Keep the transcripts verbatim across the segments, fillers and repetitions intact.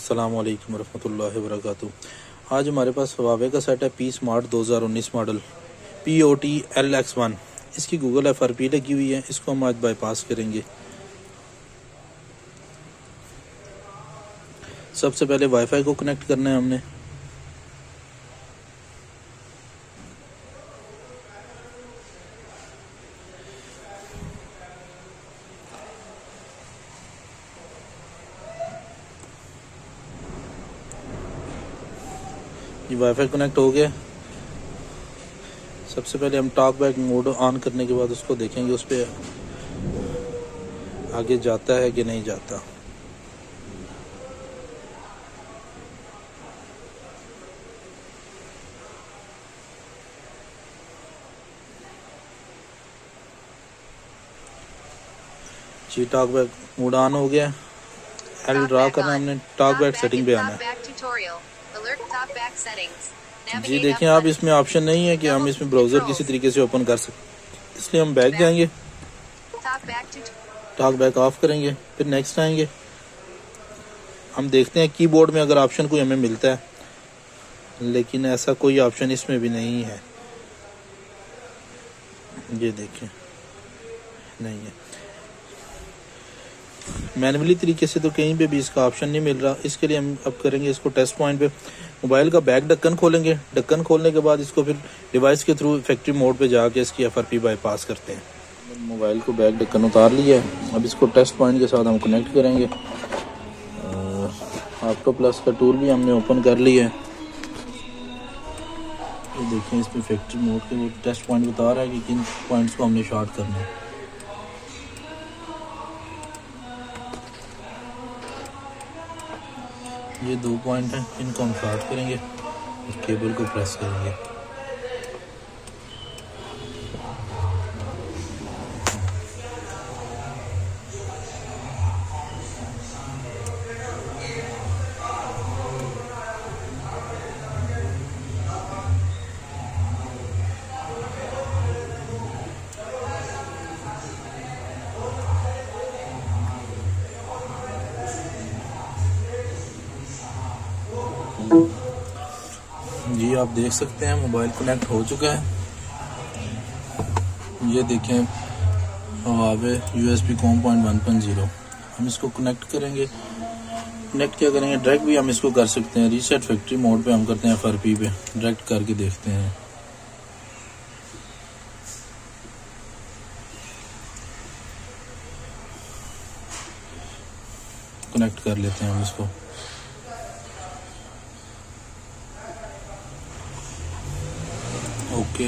अस्सलाम वालेकुम वरहमतुल्लाहि वबरकातुहू। आज हमारे पास Huawei का सेट है पी स्मार्ट दो हज़ार उन्नीस model P O T L X one. इसकी गूगल एफ आर पी लगी हुई है, इसको हम आज बाईपास करेंगे। सबसे पहले वाईफाई को कनेक्ट करना है हमने। ये वाईफाई कनेक्ट हो गया। सबसे पहले हम टॉक बैक मोड ऑन करने के बाद उसको देखेंगे उस पर आगे जाता है कि नहीं जाता। जी टॉक बैक मोड ऑन हो गया। एल ड्रा करना है हमने, टॉक बैक सेटिंग पे आना है। जी देखिए, आप इसमें ऑप्शन नहीं है कि हम इसमें ब्राउजर किसी तरीके से ओपन कर सकते, इसलिए हम बैक जाएंगे, टॉक बैक ऑफ करेंगे, फिर नेक्स्ट आएंगे। हम देखते हैं कीबोर्ड में अगर ऑप्शन कोई हमें मिलता है, लेकिन ऐसा कोई ऑप्शन इसमें भी नहीं है। ये देखिए, नहीं है। मैनुअली तरीके से तो कहीं पे भी इसका ऑप्शन नहीं मिल रहा। इसके लिए हम अब करेंगे इसको टेस्ट पॉइंट पे मोबाइल का बैक ढक्कन खोलेंगे। ढक्कन खोलने के बाद इसको फिर डिवाइस के थ्रू फैक्ट्री मोड पे जाके इसकी एफ आर पी बाईपास करते हैं। मोबाइल को बैक ढक्कन उतार लिया है। अब इसको टेस्ट पॉइंट के साथ हम कनेक्ट करेंगे। ऑक्टोप्लस का टूल भी हमने ओपन कर लिया है। ये देखें, इसमें फैक्ट्री मोड के वो टेस्ट पॉइंट बता रहा है कि किन पॉइंट्स को हमने शॉर्ट करना है। ये दो पॉइंट हैं, इनको हम शॉर्ट करेंगे, केबल को प्रेस करेंगे। जी आप देख सकते हैं मोबाइल कनेक्ट हो चुका है। ये देखें, Huawei U S B COM point one point zero. हम इसको कनेक्ट करेंगे। कनेक्ट क्या करेंगे, डायरेक्ट भी हम इसको कर सकते हैं। रीसेट फैक्ट्री मोड पे हम करते हैं, एफ आर पी पे डायरेक्ट करके देखते हैं। कनेक्ट कर लेते हैं हम इसको। ओके,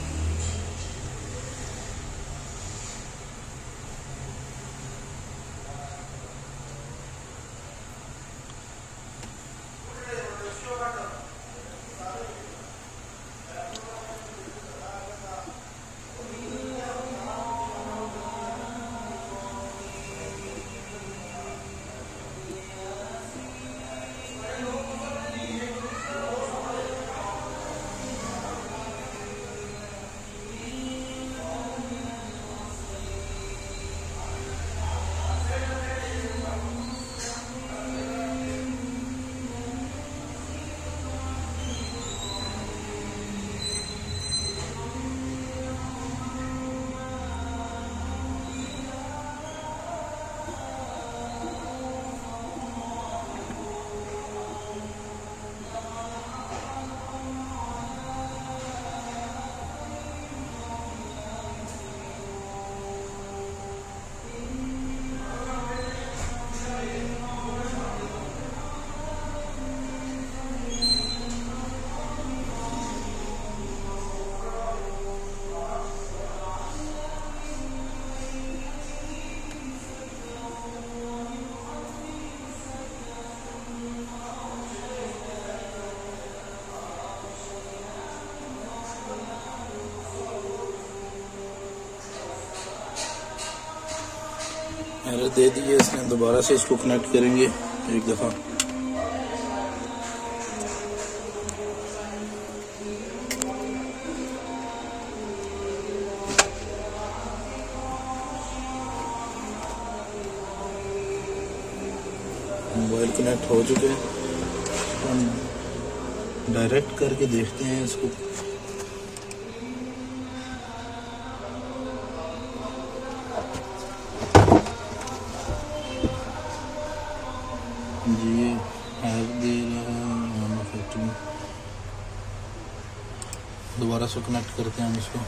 एरर दे दी है इसने। दोबारा से इसको कनेक्ट करेंगे एक दफ़ा। मोबाइल कनेक्ट हो चुके हैं, हम डायरेक्ट करके देखते हैं इसको। जी है दे रहा है मैन्युफैक्चरिंग, दोबारा से कनेक्ट करते हैं हम इसको।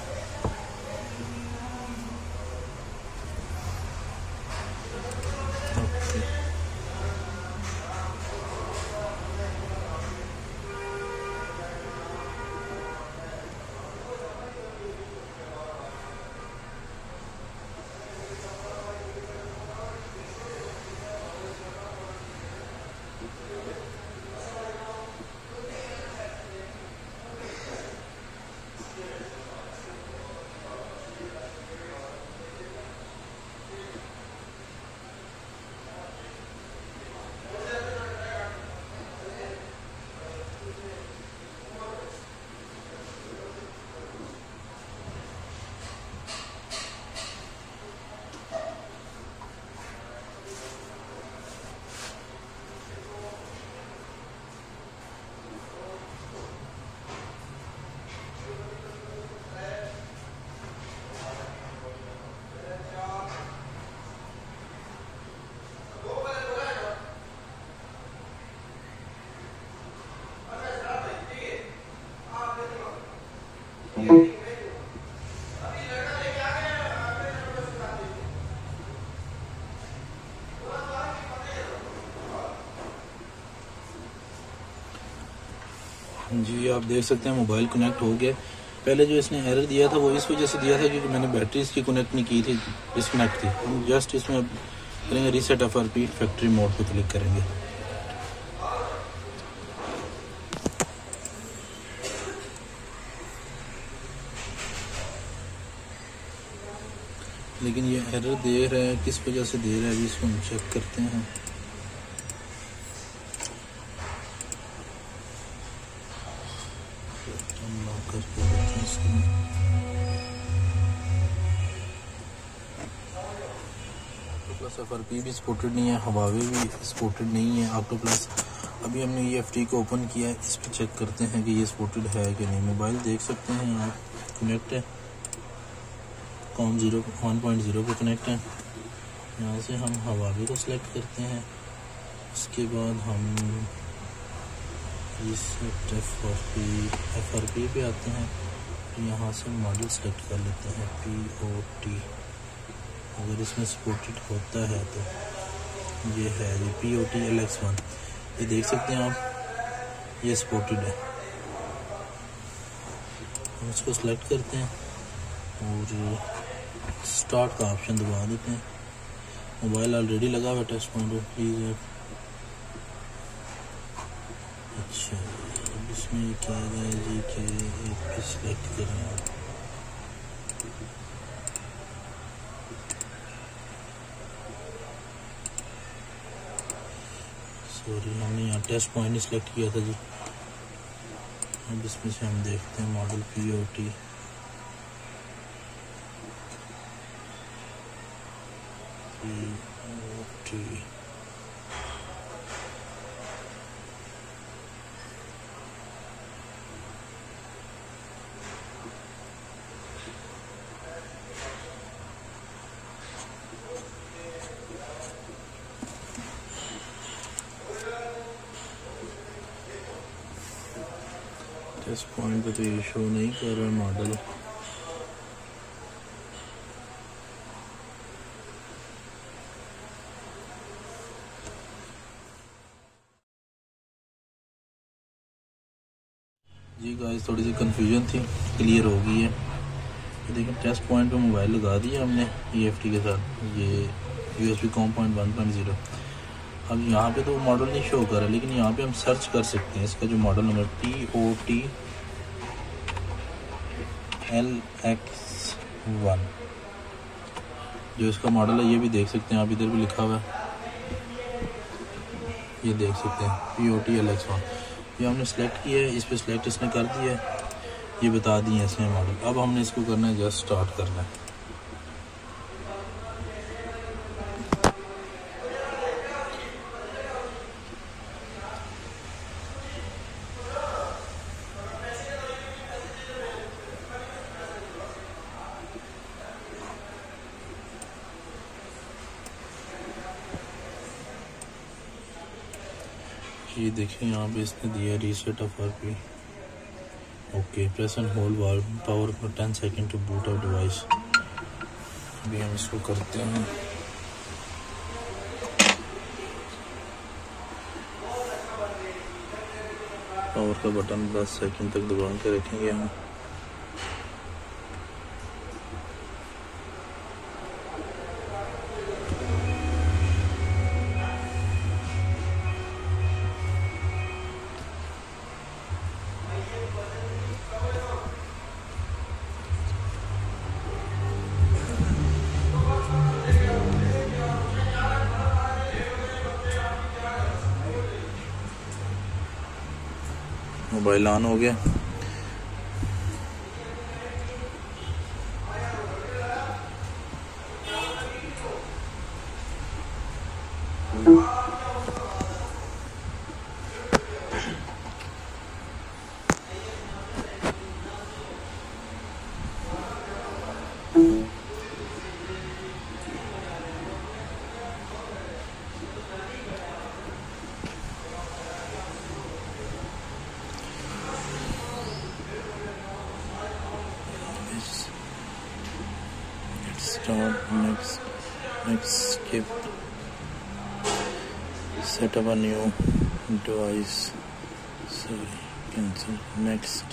जी आप देख सकते हैं मोबाइल कनेक्ट हो गया। पहले जो इसने एरर दिया था वो इस वजह से दिया था क्योंकि मैंने बैटरी इसकी कनेक्ट नहीं की थी, डिस्कनेक्ट थी। हम जस्ट इसमें अब करेंगे reset F R P, factory mode पे क्लिक करेंगे। लेकिन ये एरर दे रहा है, किस वजह से दे रहा है अभी इसको हम चेक करते हैं। ऑक्टोप्लस एफ आर पी भी सपोर्टेड नहीं है, Huawei भी सपोर्टेड नहीं है ऑक्टोप्लस। अभी हमने ई एफ टी को ओपन किया है, इस पर चेक करते हैं कि ये सपोर्टेड है कि नहीं। मोबाइल देख सकते हैं यहाँ कनेक्ट है, COM zero one point zero पे कनेक्ट है। यहाँ से हम Huawei को सिलेक्ट करते हैं, उसके बाद हम reset F R P F R P पे आते हैं। यहाँ से मॉडल सेलेक्ट कर लेते हैं पी ओ टी, अगर इसमें सपोर्टेड होता है तो ये है ये P O T L X one, ये देख सकते हैं आप, ये सपोर्टेड है। हम इसको सिलेक्ट करते हैं और स्टार्ट का ऑप्शन दबा देते हैं। मोबाइल ऑलरेडी लगा हुआ टेस्ट पॉइंट पर, प्लीज़। अच्छा अब इसमें क्या है जी कि एक पे सिलेक्ट करें आप, सॉरी हमने यहाँ टेस्ट पॉइंट ही सिलेक्ट किया था जी। अब इसमें से हम देखते हैं model P O T P O T test point पे तो ये शो नहीं कर रहा मॉडल। जी गाइस थोड़ी सी कंफ्यूजन थी, क्लियर हो गई है। तो देखिए टेस्ट पॉइंट पे मोबाइल लगा दिया हमने ई एफ टी के साथ, ये U S B COM point one point zero. अब यहाँ पे तो मॉडल नहीं शो कर रहा, लेकिन यहाँ पे हम सर्च कर सकते हैं इसका जो model number P O T L X one, जो इसका मॉडल है ये भी देख सकते हैं आप, इधर भी लिखा हुआ है, ये देख सकते हैं P O T L X one. ये हमने सेलेक्ट किया है, इस पर सिलेक्ट इसने कर दिया है, ये बता दिए इसने मॉडल। अब हमने इसको करना है जस्ट स्टार्ट करना है। ये देखें यहाँ पे इसने दिया reset of RP. Okay, press and hold power for ten second to boot off device. अभी हम इसको करते हैं। पावर का बटन दस सेकंड तक दबा के रखेंगे हम। मोबाइल ऑन हो गया। Start next, next skip, set up a new device, sorry, cancel, next.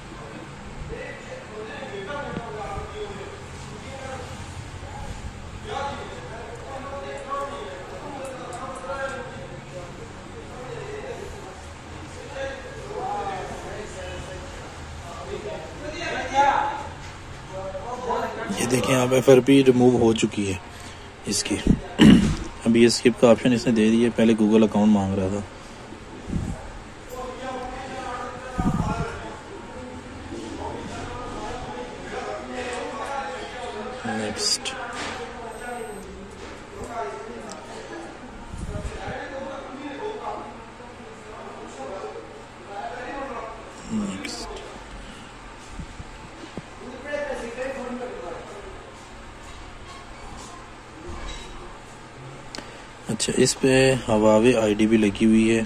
ये देखें आप एफ आर पी रिमूव हो चुकी है इसकी। अभी ये स्किप का ऑप्शन इसने दे दिया, पहले गूगल अकाउंट मांग रहा था। Next, next. अच्छा, इस पे Huawei आई डी भी लगी हुई है।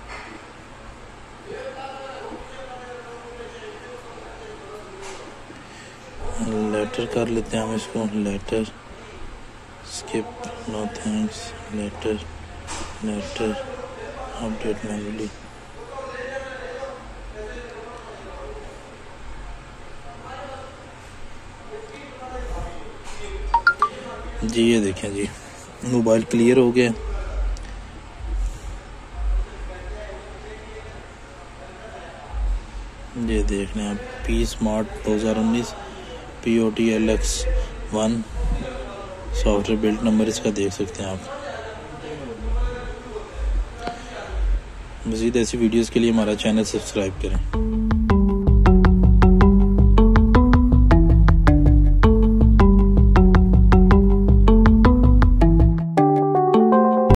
लेटर कर लेते हैं हम इसको। Later, skip, no thanks, later, later, update manually. जी ये देखें जी, मोबाइल क्लियर हो गया। ये देख लें आप, पी स्मार्ट दो हज़ार उन्नीस, P O T L X one software build number इसका देख सकते हैं आप। मज़ीद ऐसी वीडियोस के लिए हमारा चैनल सब्सक्राइब करें।